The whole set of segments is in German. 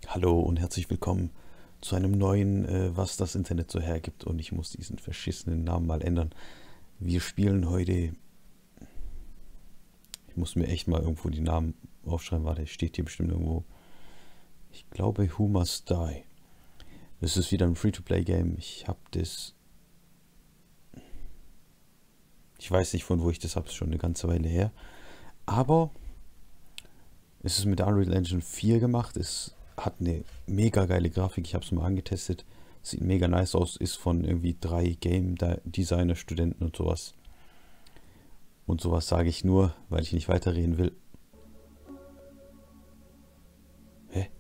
Hallo und herzlich willkommen zu einem neuen, was das Internet so hergibt. Und ich muss diesen verschissenen Namen mal ändern. Wir spielen heute. Ich muss mir echt mal irgendwo die Namen aufschreiben. Warte, steht hier bestimmt irgendwo. Ich glaube, Who Must Die. Das ist wieder ein Free-to-Play-Game. Ich weiß nicht, von wo ich das habe. Es ist schon eine ganze Weile her. Aber es ist mit der Unreal Engine 4 gemacht. Es hat eine mega geile Grafik. Ich habe es mal angetestet. Sieht mega nice aus. Ist von irgendwie 3 Game-Designer-Studenten und sowas. Und sowas sage ich nur, weil ich nicht weiterreden will. Hä?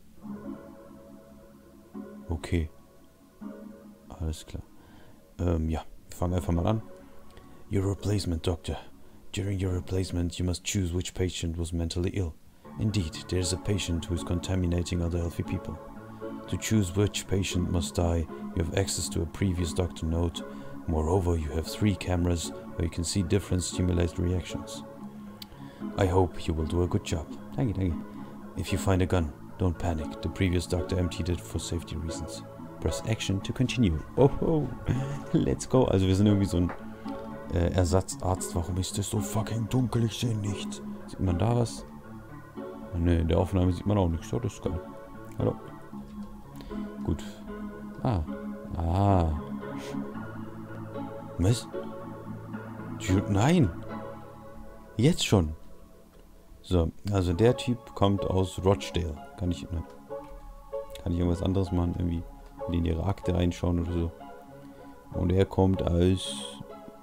Okay. Alles klar. Ja, wir fangen einfach mal an. Your replacement, doctor. During your replacement, you must choose which patient was mentally ill. Indeed, there is a patient who is contaminating other healthy people. To choose which patient must die, you have access to a previous doctor note. Moreover, you have 3 cameras where you can see different stimulated reactions. I hope you will do a good job. Thank you. If you find a gun, don't panic. The previous doctor emptied it for safety reasons. Press Action to continue. Oh, let's go. Also wir sind irgendwie so ein Ersatzarzt. Warum ist das so fucking dunkel? Ich sehe nichts. Sieht man da was? Ne, in der Aufnahme sieht man auch nichts. Oh, das ist geil. Hallo. Gut. Ah. Was? Nein. Jetzt schon. So, also der Typ kommt aus Rochdale. Kann ich irgendwas anderes machen? Irgendwie in ihre Akte reinschauen oder so. Und er kommt aus...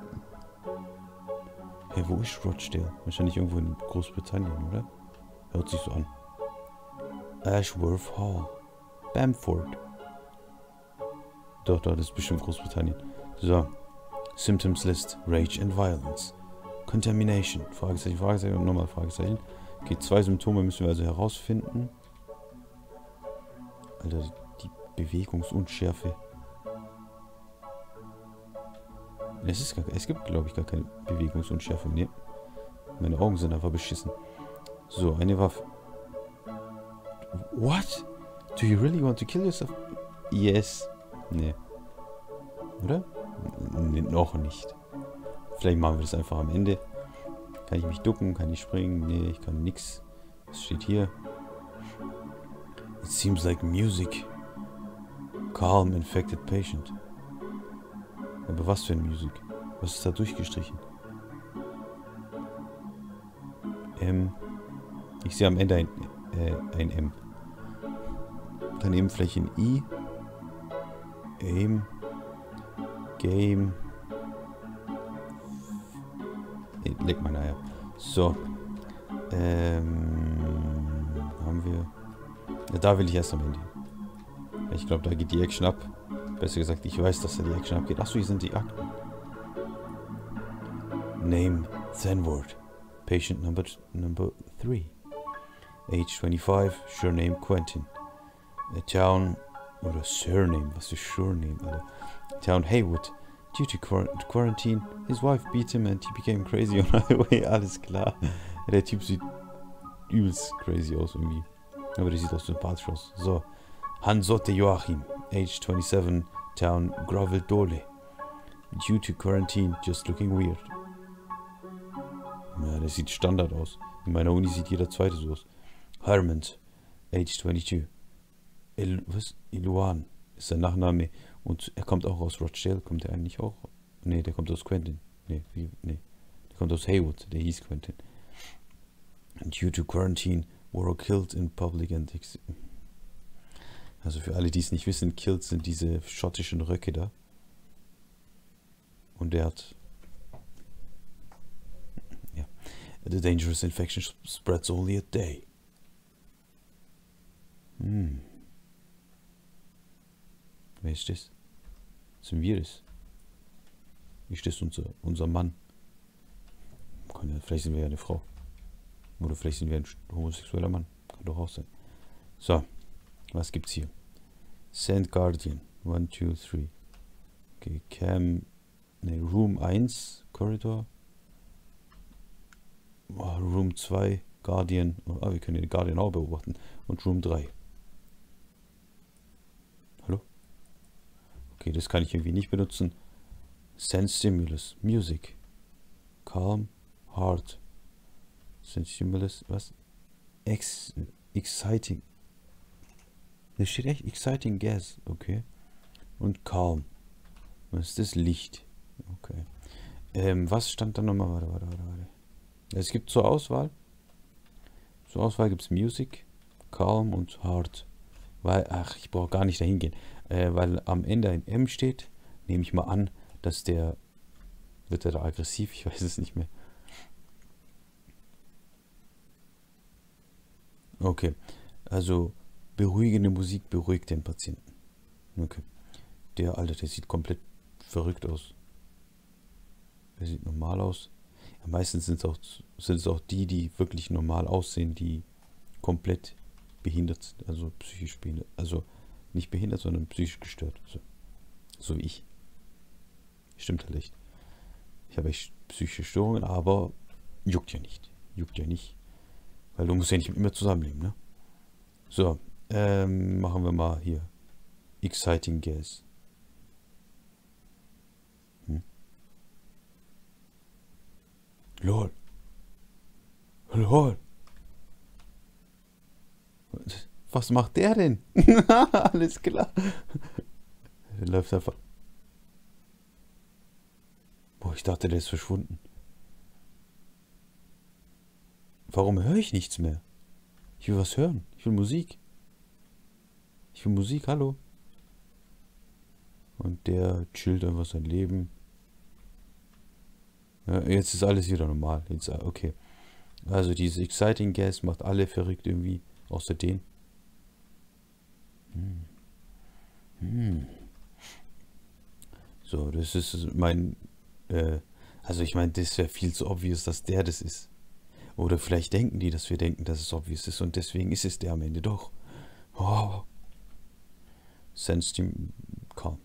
Hey, wo ist Rochdale? Wahrscheinlich irgendwo in Großbritannien, oder? Hört sich so an. Ashworth Hall. Bamford. Doch, das ist bestimmt Großbritannien. So. Symptoms List. Rage and Violence. Contamination. Fragezeichen und nochmal Fragezeichen. Okay, 2 Symptome müssen wir also herausfinden. Alter, die Bewegungsunschärfe. Es gibt, glaube ich, gar keine Bewegungsunschärfe. Nee. Meine Augen sind einfach beschissen. So, eine Waffe. What? Do you really want to kill yourself? Yes. Nee. Oder? Nee, noch nicht. Vielleicht machen wir das einfach am Ende. Kann ich mich ducken? Kann ich springen? Nee, ich kann nix. Was steht hier? It seems like music. Calm infected patient. Aber was für eine Musik? Was ist da durchgestrichen? Ich sehe am Ende ein M. Daneben vielleicht ein I. Game. Leg mal Eier. So. Haben wir... Ja, da will ich erst am Ende. Ich glaube, da geht die Action ab. Besser gesagt, ich weiß, dass da die Action abgeht. Achso, hier sind die Akten. Name, Thenward. Patient number 3. Age 25, Surname Quentin. A town... Oder Surname, was für Surname, Alter. Town Haywood. Due to quarantine, his wife beat him and he became crazy on highway. Alles klar. Der Typ sieht übelst crazy aus irgendwie. Aber der sieht auch sympathisch aus. So. Hansotte Joachim. Age 27. Town Groveldole. Due to quarantine, just looking weird. Ja, der sieht Standard aus. In meiner Uni sieht jeder zweite so aus. Hermond. Age 22. Iluan ist sein Nachname. Und er kommt auch aus Rochdale. Kommt er eigentlich auch? Ne, der kommt aus Quentin. Ne. Der kommt aus Haywood. Der hieß Quentin. Due to quarantine, were killed in public and... Also für alle, die es nicht wissen, Kills sind diese schottischen Röcke da. Und der hat... Ja. The dangerous infection spreads only a day. Wer ist das? Sind wir das? Ist das unser Mann? Vielleicht sind wir ja eine Frau. Oder vielleicht sind wir ein homosexueller Mann. Kann doch auch sein. So. Was gibt's hier? Sand Guardian. 1, 2, 3. Okay, Room 1. Corridor. Room 2. Guardian. Wir können den Guardian auch beobachten. Und Room 3. Okay, das kann ich irgendwie nicht benutzen. Sense Stimulus. Music. Calm. Heart. Sense Stimulus. Was? Exciting. Da steht echt Exciting Gas. Okay. Und Calm. Was ist das? Licht. Okay. Was stand da nochmal? Warte. Es gibt zur Auswahl. Zur Auswahl gibt es Music, Calm und Hard. Weil, ach, ich brauche gar nicht dahin gehen. Weil am Ende ein M steht, nehme ich mal an, dass der... Wird er da aggressiv? Ich weiß es nicht mehr. Okay. Also, beruhigende Musik beruhigt den Patienten. Okay. Der sieht komplett verrückt aus. Der sieht normal aus. Ja, meistens sind es auch die wirklich normal aussehen, die komplett behindert sind, also psychisch behindert. Also nicht behindert, sondern psychisch gestört. So wie ich. Stimmt halt echt. Ich habe echt psychische Störungen, aber juckt ja nicht. Juckt ja nicht. Weil du musst ja nicht immer zusammenleben, ne? So, machen wir mal hier. Exciting Gas. LOL. LOL. Was macht der denn? Alles klar. Der läuft einfach. Boah, ich dachte, der ist verschwunden. Warum höre ich nichts mehr? Ich will was hören. Ich will Musik. Ich will Musik, hallo. Und der chillt einfach sein Leben. Ja, jetzt ist alles wieder normal. Jetzt, okay. Also diese Exciting Gas macht alle verrückt irgendwie. Außer den. So, das ist mein... also ich meine, das wäre viel zu obvious, dass der das ist. Oder vielleicht denken die, dass wir denken, dass es obvious ist. Und deswegen ist es der am Ende doch. Oh. Sense him calm.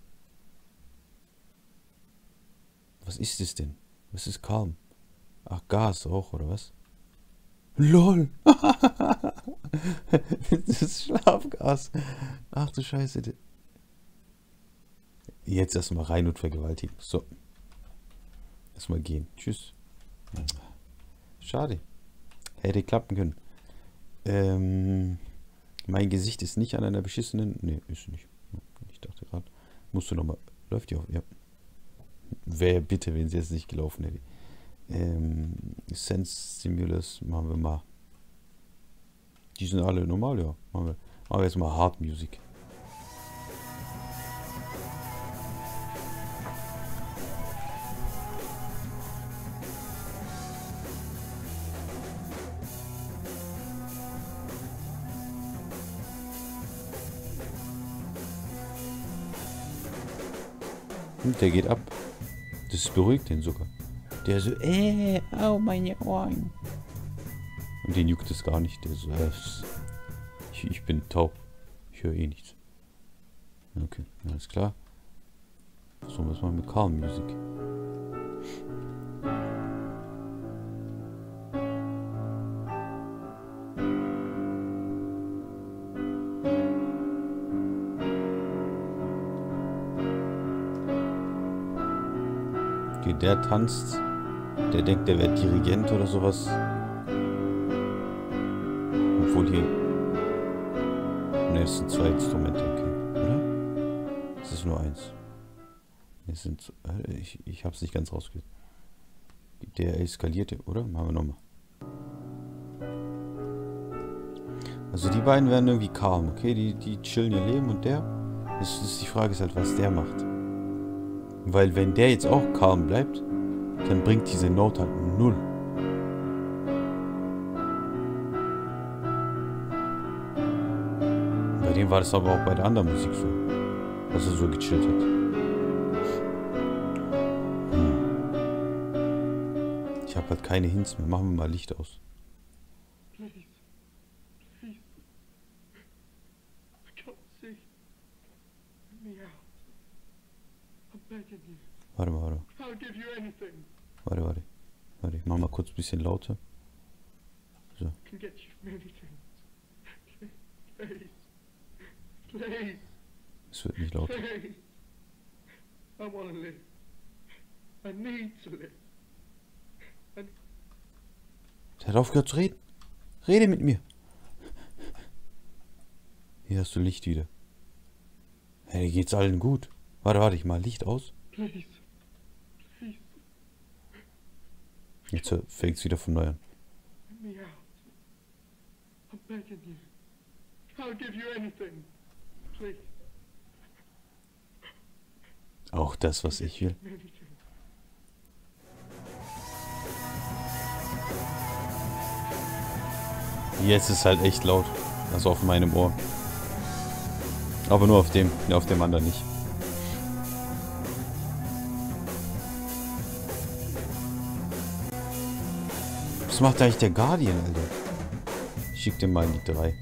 Was ist es denn? Was ist calm? Ach, Gas auch, oder was? LOL! Das ist Schlafgas. Ach du Scheiße. Jetzt erstmal rein und vergewaltigen. So. Erstmal gehen. Tschüss. Schade. Hätte klappen können. Mein Gesicht ist nicht an einer beschissenen... Ne, ist nicht. Ich dachte gerade. Musst du nochmal... Läuft die auf? Ja. Wäre bitte, wenn sie jetzt nicht gelaufen hätte. Sense Stimulus machen wir mal. Die sind alle normal, ja. Machen wir jetzt mal Hard Music. Und der geht ab. Das beruhigt den sogar. Der so, au meine Ohren. Und den juckt es gar nicht. Der so, ich bin taub. Ich höre eh nichts. Okay, alles klar. So, was machen wir mit Calm Music? Okay, der tanzt. Der denkt, der wäre Dirigent oder sowas. Obwohl hier... Ne, es sind 2 Instrumente, okay. Oder? Es ist nur eins. Es sind... Ich hab's nicht ganz rausgekriegt. Der eskalierte, oder? Machen wir nochmal. Also die beiden werden irgendwie calm, okay? Die chillen ihr Leben und der... Die Frage ist halt, was der macht. Weil wenn der jetzt auch calm bleibt, dann bringt diese Note halt 0. Bei dem war das aber auch bei der anderen Musik so, dass er so gechillt hat. Ich habe halt keine Hints mehr. Machen wir mal Licht aus. Please. Please. I can't see. Let me out. I'm begging you. Warte. I'll give you anything. Warte, ich mach mal kurz ein bisschen lauter. So. I can get you many things. Please. Please. Es wird nicht lauter. Please. I want to live. I need to live. Der hat aufgehört zu reden. Rede mit mir. Hier hast du Licht wieder. Hey, geht's allen gut? Warte, ich mal Licht aus. Please. Please. Jetzt fängt's wieder von neu an. Let me out. I'm begging you. I'll give you anything. Please. Auch das, was ich will. Anything. Jetzt ist halt echt laut. Also auf meinem Ohr. Aber nur auf dem anderen nicht. Was macht eigentlich der Guardian, Alter? Ich schick den mal in die 3.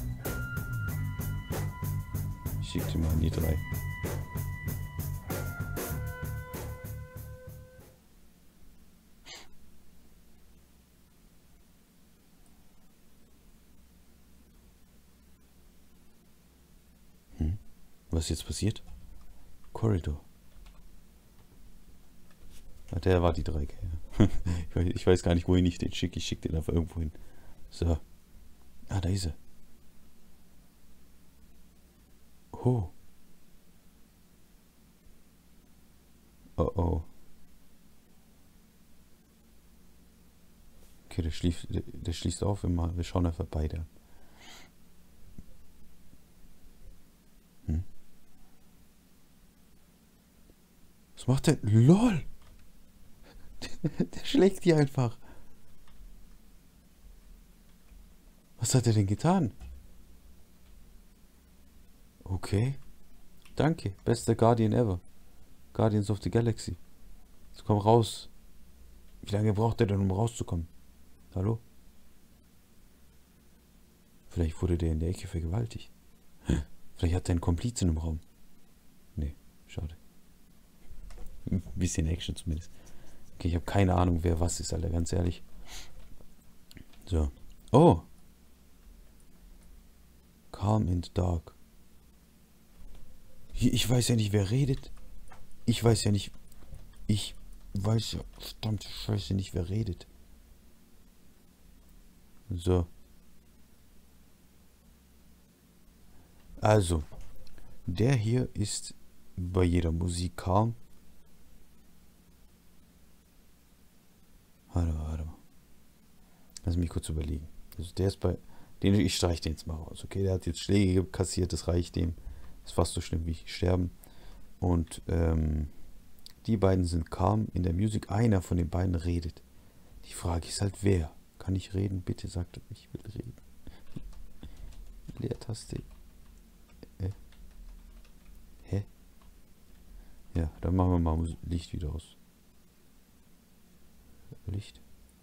Ich schick den mal in die 3. Was ist jetzt passiert? Korridor. Ah, der war die 3. Ich weiß gar nicht, wohin ich den schicke. Ich schicke den einfach irgendwo hin. So. Ah, da ist er. Oh. Oh oh. Okay, der schließt auf. Wir schauen einfach beide an. Was macht der? LOL! Der schlägt die einfach. Was hat er denn getan? Okay. Danke. Bester Guardian ever. Guardians of the Galaxy. Jetzt komm raus. Wie lange braucht er denn, um rauszukommen? Hallo? Vielleicht wurde der in der Ecke vergewaltigt. Vielleicht hat er einen Komplizen im Raum. Nee, schade. Ein bisschen Action zumindest. Okay, ich habe keine Ahnung, wer was ist, Alter, ganz ehrlich. So. Oh. Calm in the dark. Ich weiß ja nicht, wer redet. Ich weiß ja nicht, verdammte Scheiße, nicht, wer redet. So. Also. Der hier ist bei jeder Musik calm. Warte mal. Lass mich kurz überlegen. Also der ist ich streiche den jetzt mal raus. Okay, der hat jetzt Schläge kassiert, das reicht dem. Ist fast so schlimm wie sterben. Und die beiden sind calm in der Musik. Einer von den beiden redet. Die Frage ist halt, wer? Kann ich reden? Bitte sagt, ich will reden. Leertaste. Hä? Ja, dann machen wir mal Licht wieder aus. Licht.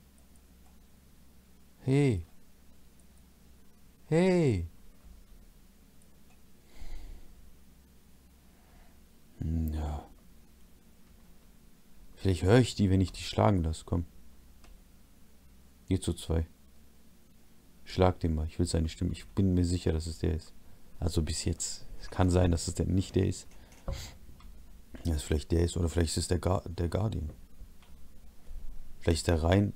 Hey. Hey. Ja. Vielleicht höre ich die, wenn ich die schlagen lasse. Komm. Geh zu 2. Schlag den mal. Ich will seine Stimme. Ich bin mir sicher, dass es der ist. Also bis jetzt. Es kann sein, dass es nicht der ist. Ja, es vielleicht der ist. Oder vielleicht ist es der Guardian. Vielleicht ist der rein.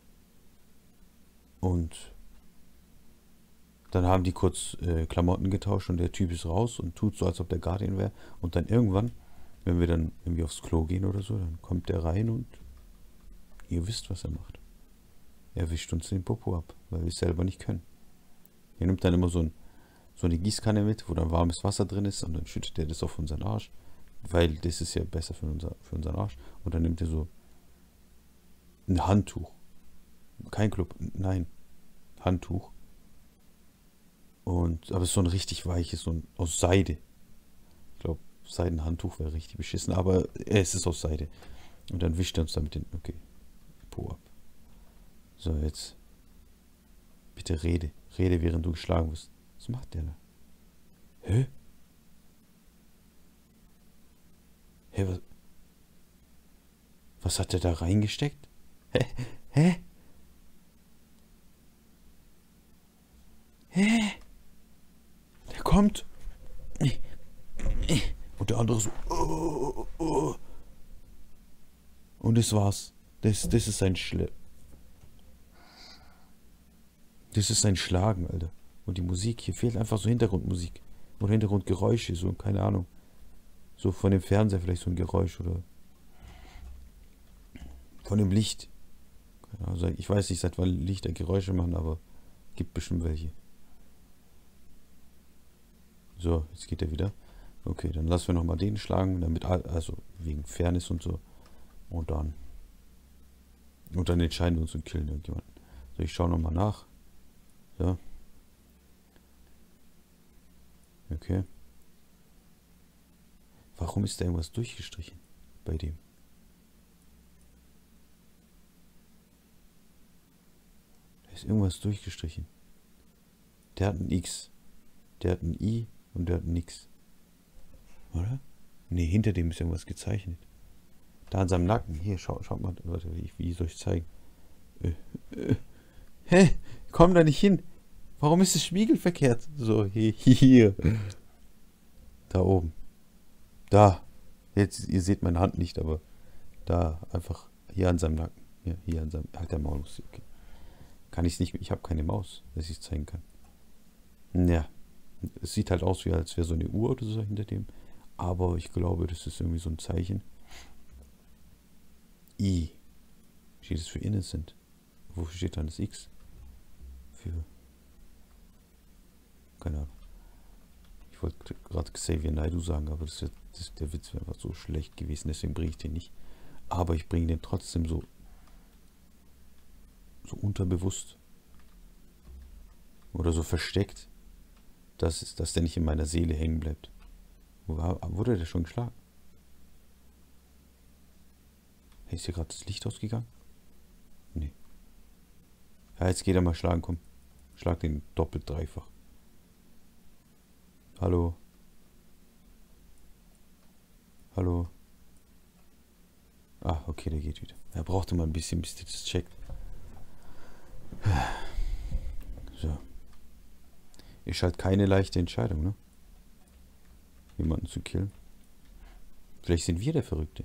Und dann haben die kurz Klamotten getauscht und der Typ ist raus und tut so, als ob der Guardian wäre. Und dann irgendwann, wenn wir dann irgendwie aufs Klo gehen oder so, dann kommt der rein und ihr wisst, was er macht. Er wischt uns den Popo ab, weil wir es selber nicht können. Er nimmt dann immer so eine Gießkanne mit, wo dann warmes Wasser drin ist und dann schüttet er das auf unseren Arsch, weil das ist ja besser für unseren Arsch. Und dann nimmt er so ein Handtuch. Kein Club, nein, Handtuch. Aber es ist so ein richtig weiches, aus Seide. Ich glaube, Seidenhandtuch wäre richtig beschissen, aber es ist aus Seide. Und dann wischt er uns damit okay, Po ab. So, jetzt. Bitte rede. Rede, während du geschlagen wirst. Was macht der da? Hä? Hä, was hat der da reingesteckt? Hä? Hä? Hä? Der kommt. Und der andere so. Und das war's. Das ist sein Das ist sein Schlagen, Alter. Und die Musik, hier fehlt einfach so Hintergrundmusik. Oder Hintergrundgeräusche, so, keine Ahnung. So von dem Fernseher vielleicht so ein Geräusch oder von dem Licht. Also ich weiß nicht, seit wann Lichter Geräusche machen, aber gibt bestimmt welche. So, jetzt geht er wieder. Okay, dann lassen wir nochmal den schlagen, damit, also wegen Fairness und so. Und dann entscheiden wir uns und killen irgendjemanden. So, ich schaue nochmal nach. So. Okay. Warum ist da irgendwas durchgestrichen bei dem? Da ist irgendwas durchgestrichen. Der hat ein X. Der hat ein I und der hat ein Nix. Oder? Ne, hinter dem ist irgendwas gezeichnet. Da an seinem Nacken. Hier, schaut mal. Warte, wie soll ich zeigen? Hä? Komm da nicht hin. Warum ist das spiegelverkehrt? So, hier. Da oben. Da. Jetzt, ihr seht meine Hand nicht, aber da einfach hier an seinem Nacken. Hier an seinem. Halt der Maus. Okay. Kann ich nicht. Ich habe keine Maus, dass ich es zeigen kann. Ja. Es sieht halt aus, wie als wäre so eine Uhr oder so hinter dem. Aber ich glaube, das ist irgendwie so ein Zeichen. I. Steht es für Innocent? Wofür steht dann das X? Für. Keine Ahnung. Ich wollte gerade Xavier Naidoo sagen, aber der Witz wäre einfach so schlecht gewesen, deswegen bringe ich den nicht. Aber ich bringe den trotzdem so unterbewusst. Oder so versteckt, dass der nicht in meiner Seele hängen bleibt. Wurde der schon geschlagen? Hey, ist hier gerade das Licht ausgegangen? Nee. Ja, jetzt geht er mal schlagen, komm. Schlag den doppelt, dreifach. Hallo. Hallo. Ah, okay, der geht wieder. Er brauchte mal ein bisschen, bis der das checkt. So. Ist halt keine leichte Entscheidung, ne? Jemanden zu killen. Vielleicht sind wir der Verrückte.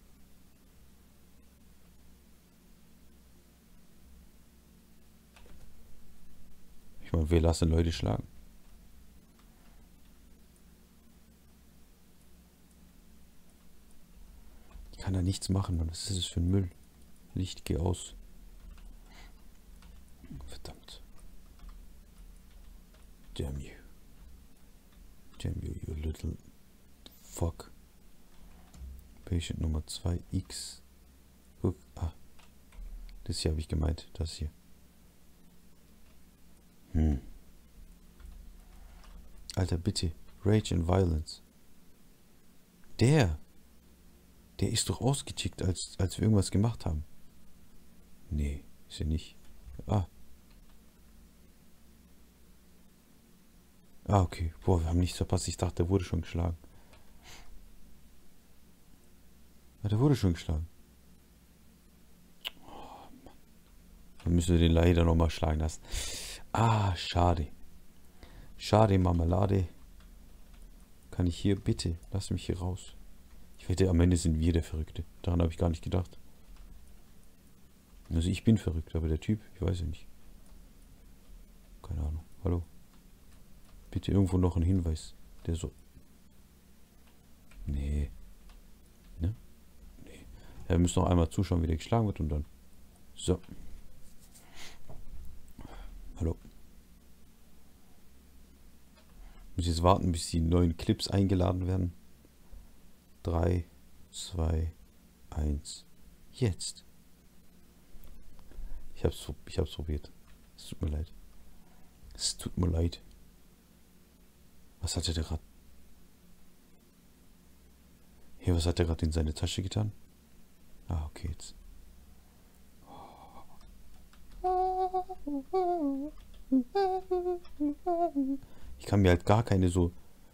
Ich meine, wir lassen Leute schlagen. Ich kann da nichts machen, Mann. Was ist das für ein Müll? Licht, geh aus. Verdammt. Damn you. Damn you, you little fuck. Patient Nummer 2, X. Guck, das hier habe ich gemeint, das hier. Alter, bitte. Rage and Violence. Der ist doch ausgetickt, als wir irgendwas gemacht haben. Nee, ist er nicht. Okay. Boah, wir haben nichts verpasst. Ich dachte, der wurde schon geschlagen. Der wurde schon geschlagen. Oh, Mann. Dann müssen wir den leider nochmal schlagen lassen. Schade. Schade, Marmelade. Kann ich hier, bitte, lass mich hier raus. Ich wette, am Ende sind wir der Verrückte. Daran habe ich gar nicht gedacht. Also ich bin verrückt, aber der Typ, ich weiß ja nicht. Keine Ahnung. Hallo. Bitte irgendwo noch ein Hinweis. Der so. Nee. Ne? Nee. Ja, wir müssen noch einmal zuschauen, wie der geschlagen wird und dann. So. Hallo. Ich muss jetzt warten, bis die neuen Clips eingeladen werden. 3, 2, 1. Jetzt. Ich hab's probiert. Es tut mir leid. Es tut mir leid. Was hat er da gerade? Hier, was hat er gerade in seine Tasche getan? Okay, jetzt. Ich kann mir halt gar keine so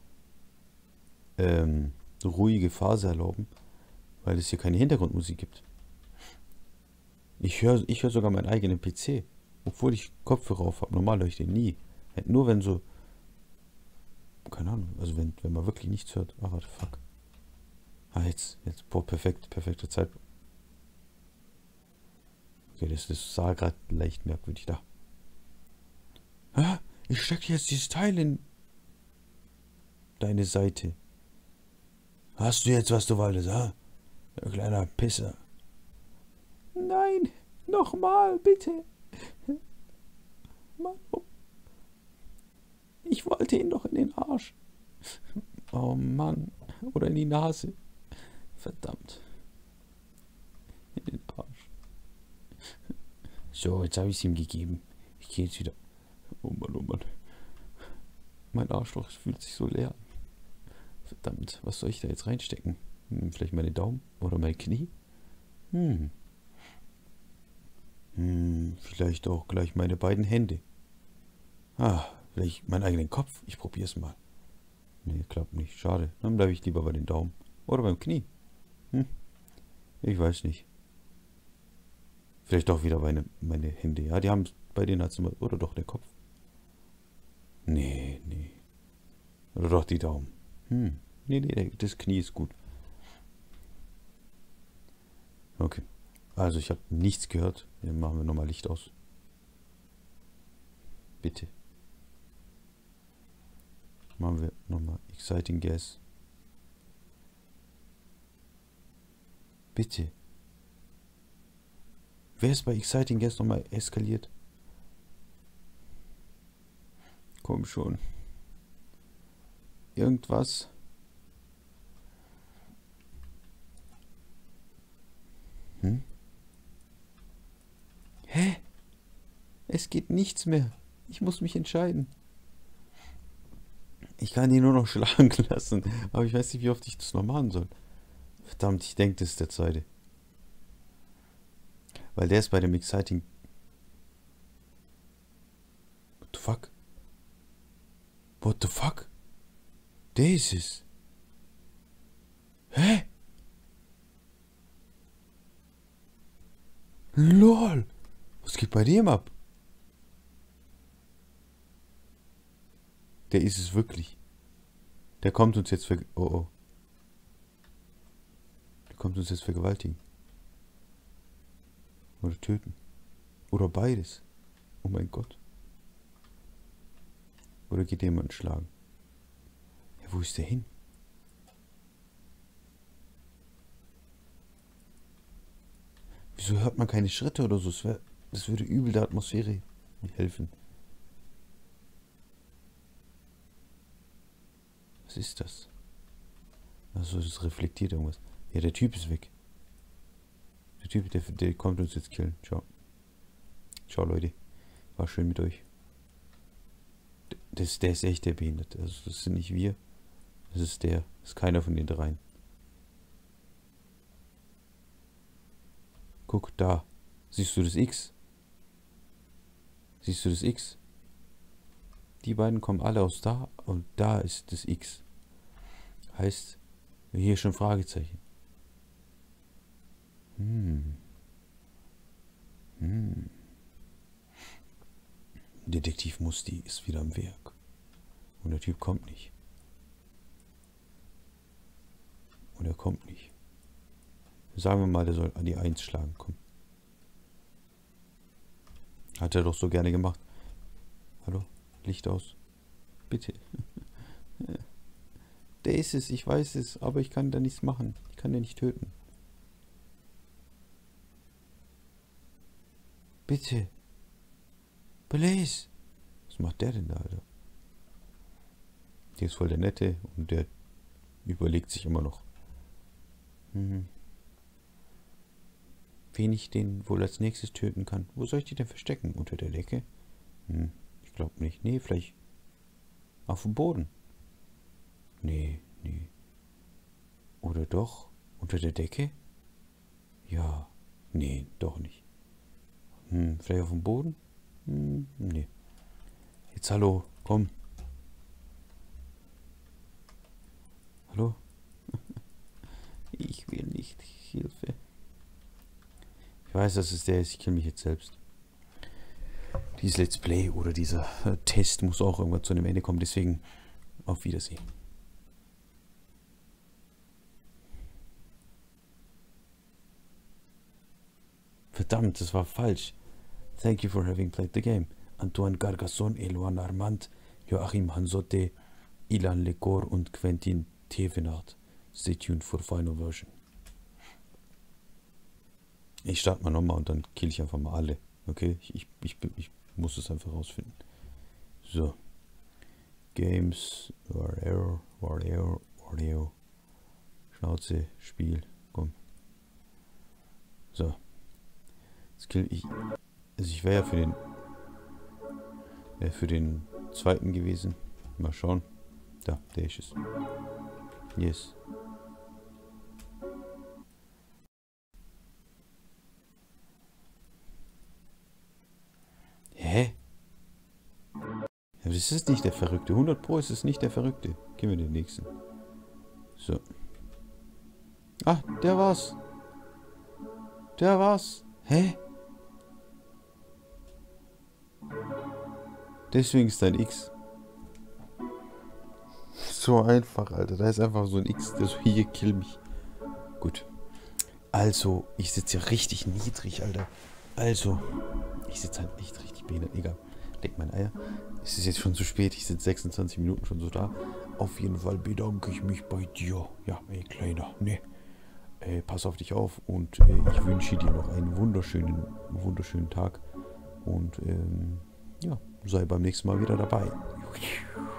ruhige Phase erlauben, weil es hier keine Hintergrundmusik gibt. Ich höre sogar meinen eigenen PC, obwohl ich Kopfhörer auf habe. Normal höre ich den nie. Nur wenn so, keine Ahnung, also wenn man wirklich nichts hört. Warte, fuck. Ah, jetzt. Boah, perfekt. Perfekte Zeitpunkt. Okay, das sah gerade leicht merkwürdig da. Ah, ich stecke jetzt dieses Teil in deine Seite. Hast du jetzt, was du wolltest, ah? Du kleiner Pisser. Nein, nochmal, bitte. Mann, ich wollte ihn doch in den Arsch. Oh Mann. Oder in die Nase. Verdammt. In den Arsch. So, jetzt habe ich es ihm gegeben. Ich gehe jetzt wieder. Oh Mann, oh Mann. Mein Arschloch fühlt sich so leer an. Verdammt, was soll ich da jetzt reinstecken? Vielleicht meine Daumen oder mein Knie? Vielleicht auch gleich meine beiden Hände. Vielleicht meinen eigenen Kopf. Ich probiere es mal. Nee, klappt nicht. Schade. Dann bleibe ich lieber bei den Daumen. Oder beim Knie. Ich weiß nicht. Vielleicht auch wieder meine Hände. Ja, die haben, bei denen hat es immer... Oder doch der Kopf. Nee. Oder doch die Daumen. Nee, das Knie ist gut. Okay. Also ich habe nichts gehört. Dann machen wir nochmal Licht aus. Bitte. Machen wir nochmal Exciting Gas. Bitte. Wer ist bei Exciting Gas nochmal eskaliert? Komm schon. Irgendwas. Hä? Es geht nichts mehr. Ich muss mich entscheiden. Ich kann ihn nur noch schlagen lassen. Aber ich weiß nicht, wie oft ich das noch machen soll. Verdammt, ich denke, das ist der zweite. Weil der ist bei dem Exciting... What the fuck? What the fuck? Der ist es. Hä? LOL. Was geht bei dem ab? Der ist es wirklich. Der kommt uns jetzt Der kommt uns jetzt vergewaltigen. Oder töten. Oder beides. Oh mein Gott. Oder geht jemand schlagen? Ja, wo ist der hin? Wieso hört man keine Schritte oder so? Das würde übel der Atmosphäre helfen. Was ist das? Also das reflektiert irgendwas. Ja, der Typ ist weg. Der Typ, der kommt uns jetzt killen. Ciao. Ciao, Leute. War schön mit euch. Der ist echt der Behinderte. Also das sind nicht wir. Das ist der. Das ist keiner von den dreien. Guck, da. Siehst du das X? Siehst du das X? Die beiden kommen alle aus da und da ist das X. Heißt, hier schon Fragezeichen. Detektiv Musti ist wieder am Werk. Und der Typ kommt nicht. Und er kommt nicht. Sagen wir mal, der soll an die 1 schlagen. Komm. Hat er doch so gerne gemacht. Hallo? Licht aus. Bitte. Der ist es, ich weiß es, aber ich kann da nichts machen. Ich kann den nicht töten. Bitte. Blaze. Was macht der denn da, Alter? Der ist voll der Nette und der überlegt sich immer noch. Wen ich den wohl als nächstes töten kann. Wo soll ich die denn verstecken? Unter der Decke? Ich glaube nicht. Nee, vielleicht auf dem Boden. Nee. Oder doch? Unter der Decke? Ja. Nee, doch nicht. Vielleicht auf dem Boden? Nee. Jetzt hallo, komm. Hallo? Ich will nicht. Hilfe. Ich weiß, dass es der ist. Ich kill mich jetzt selbst. Dieses Let's Play oder dieser Test muss auch irgendwann zu einem Ende kommen. Deswegen auf Wiedersehen. Verdammt, das war falsch. Thank you for having played the game. Antoine Gargasson, Eloane Armand, Joachim Hansotte, Ilan Lecor und Quentin Thevenard. Stay tuned for final version. Ich starte mal nochmal und dann kill ich einfach mal alle. Okay? Ich muss es einfach rausfinden. So. Games, Warrior. Schnauze, Spiel, komm. So. Jetzt kill ich. Also ich wäre ja für den zweiten gewesen. Mal schauen. Da, der ist es. Yes. Hä? Ja, das ist nicht der Verrückte. 100 Pro ist es nicht der Verrückte. Gehen wir den nächsten. So. Ah, der war's. Der war's. Hä? Deswegen ist dein X. So einfach, Alter. Da ist einfach so ein X, der so, hier, kill mich. Gut. Also, ich sitze ja richtig niedrig, Alter. Also, ich sitze halt echt richtig behindert. Egal. Leck mein Eier. Es ist jetzt schon zu spät. Ich sitze 26 Minuten schon so da. Auf jeden Fall bedanke ich mich bei dir. Ja, ey, Kleiner. Ne. Pass auf dich auf und ich wünsche dir noch einen wunderschönen Tag. Und ja, sei beim nächsten Mal wieder dabei.